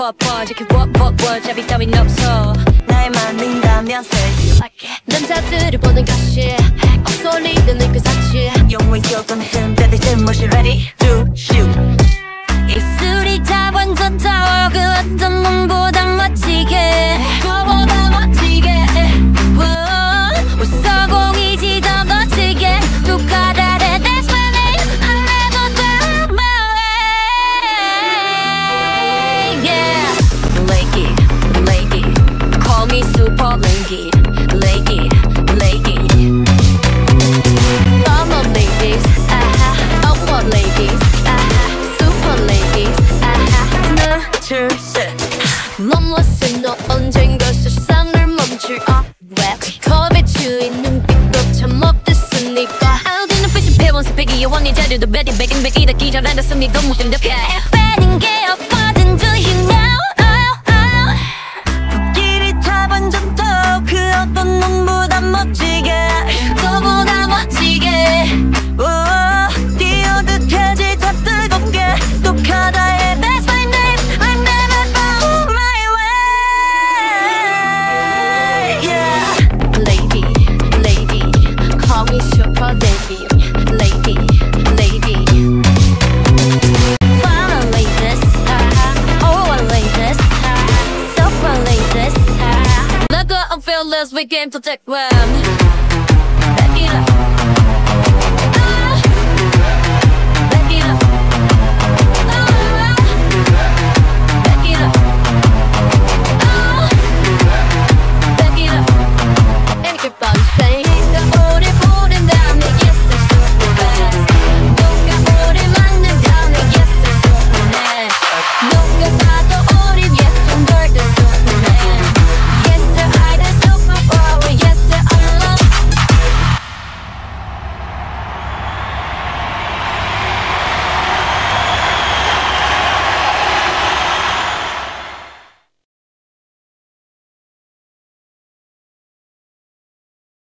이렇게 잡이 따윈 없어. 나의 만든다면 say you like it. 남자들을 보는 가시 소리 듣는 그 사치 영웅이 쏘던 흔들릴 때 무시 ready to shoot. 입술이 다 완전 타워 그 어떤 놈보다 멋지게 그보다 멋지게 서공이지 더 멋지게 또 가다래 That's my name I'm never down my way. Yeah Lady Lady Call me super lady Lady Lady Come on ladies Oh what ladies Super ladies 하나 둘 셋 머뭇은 너 언젠가 세상을 멈출 왜 겁에 주인 눈빛도 참 없댔으니까 어디 눈빛이 배원수 배기 여왕의 자리도 배디 배긴 배기다 기절한다 승리 너무 힘들게 빼는 게 없거든 Do you know 코끼리 타본 적도 그 어떤 놈보다 멋지게 너보다 멋지게 뛰어듯 해지 다 뜨겁게 또 가다해 That's my name I'm never found my way. Yeah Lady Lady Call me super lady Lady Lady Follow ladies Oh I ladies Super ladies Look what I'm fearless we came to take well